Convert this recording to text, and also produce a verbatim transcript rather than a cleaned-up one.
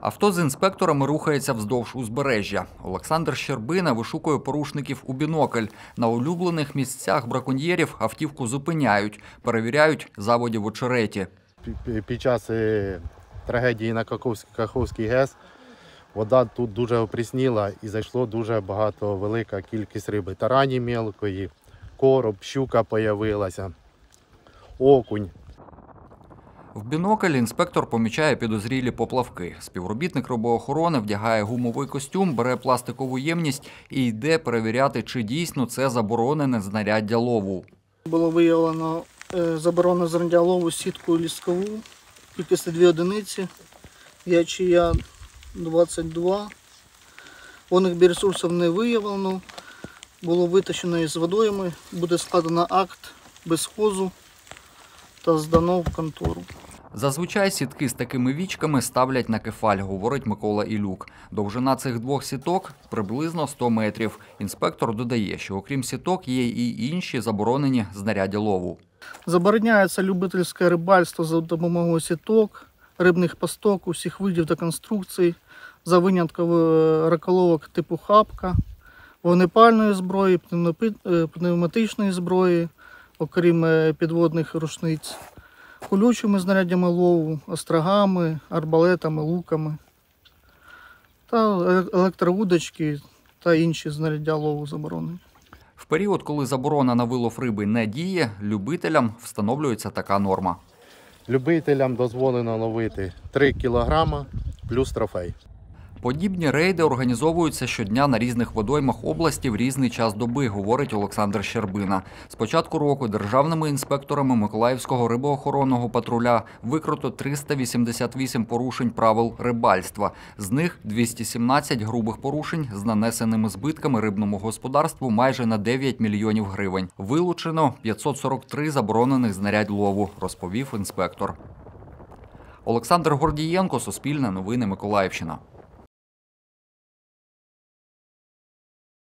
Авто з інспекторами рухається вздовж узбережжя. Олександр Щербина вишукує порушників у бінокль. На улюблених місцях браконьєрів автівку зупиняють, перевіряють заводі в очереті. Під час трагедії на Каховській ГЕС вода тут дуже опрісніла і зайшло дуже багато, велика кількість риби. Тарані мелкої, короб, щука появилася, окунь. В бінокль інспектор помічає підозрілі поплавки. Співробітник рибоохорони вдягає гумовий костюм, бере пластикову ємність і йде перевіряти, чи дійсно це заборонене знаряддя лову. Було виявлено заборонене знаряддя лову сітку ліскову, кількість дві одиниці, ячія двадцять два. Водних біоресурсів не виявлено, було витащено із водойми, буде складено акт безхозу та здано в контору. Зазвичай сітки з такими вічками ставлять на кефаль, говорить Микола Ілюк. Довжина цих двох сіток – приблизно сто метрів. Інспектор додає, що окрім сіток є і інші заборонені знаряддя лову. Забороняється любительське рибальство за допомогою сіток, рибних пасток, усіх видів та конструкцій, за винятком раколовок типу хапка, вогнепальної зброї, пневматичної зброї, окрім підводних рушниць, колючими знаряддями лову, острогами, арбалетами, луками, та електровудочки та інші знаряддя лову заборонені. В період, коли заборона на вилов риби не діє, любителям встановлюється така норма. Любителям дозволено ловити три кілограми плюс трофей. Подібні рейди організовуються щодня на різних водоймах області в різний час доби, говорить Олександр Щербина. З початку року державними інспекторами Миколаївського рибоохоронного патруля викрито триста вісімдесят вісім порушень правил рибальства. З них двісті сімнадцять грубих порушень з нанесеними збитками рибному господарству майже на дев'ять мільйонів гривень. Вилучено п'ятсот сорок три заборонених знарядь лову, розповів інспектор. Олександр Гордієнко, Суспільне новини, Миколаївщина.